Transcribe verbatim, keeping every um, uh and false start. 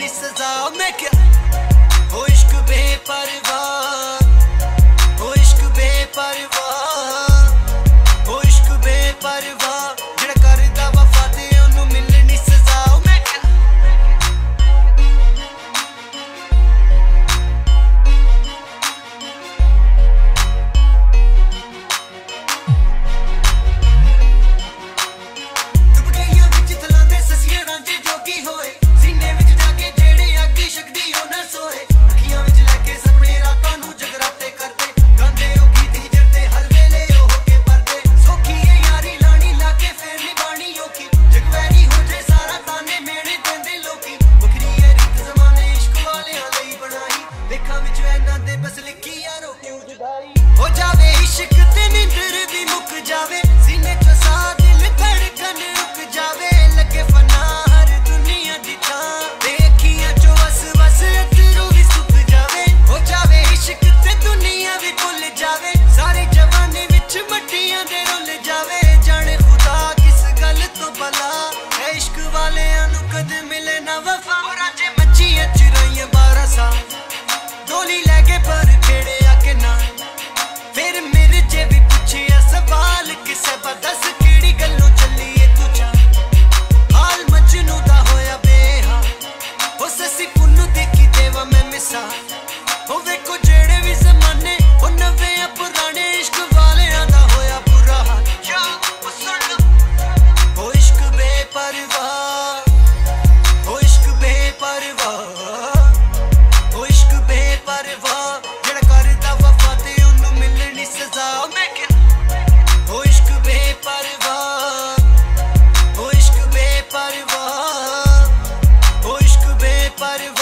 मिलनी सजा। मैं क्या हो इश्क बेपरवाह, हो इश्क बेपरवाह, हो इश्क बेपरवाह, जेड़ा करदा वफा ते ओनू मिलनी सजा। मैं क्या दुबड़ियां विच तलांदे ससियां रांझे जोगी होए, सीने विच जाके जेड़े अग्गी शक्ति ओ ना सोए, अखियां विच लैके सपने रातां नू जगराते करदे, गांदे ओ गीत ही जरदे हर वेले ओ होके परदे। सौखी ए यारी लानी लाके फेर निभानी औखी, जगवैरी हो जाए सारा ताने मेरे देंदे लोकी। बखरी ए रीत ज़माने इश्क वालियां लई बनाई, लेखां विच ऐनां दे बस लिखी यारो क्यों जुदाई। हो जावे इश्क ते नींदर भी मुक जावे, सीने च सा दिल धड़कन रुक जावे, लगे फना हर दुनिया दी थां, ते अखियां चो वस वस अथरू भी सुक जावे। हो जावे इश्क ते दुनिया भी भुल जावे, सारे जवानी विच मट्टियां दे रुल जावे। जाने खुदा किस गल तो भला है इश्क वालियां नू कद मिले ना वफा। ओ रांझे मच्छियां चुराइयां बारह साल, डोली लैके पर छेड़े आके ना, फिर मेरे जे भी पुछिया सवाल किसे बदस केड़ी गल्लों चली ए तू चा। हाल मजनू दा होया बेहाल, हो ससी पुन्नू देखी देवा मैं मिसाल। हो वेखो जेड़े भी ज़माने हो नवे या पुराने, इश्क वालियां दा होया बुरा हाल। जा ओ सुन लो हो इश्क बेपरवाह, हो इश्क बेपरवाह, हो इश्क बेपरवाह, जेड़ा करदा वफा ते ओनू मिलनी सजा। मैं क्या हो इश्क बेपरवाह, हो इश्क बेपरवाह, हो इश्क बेपरवाह।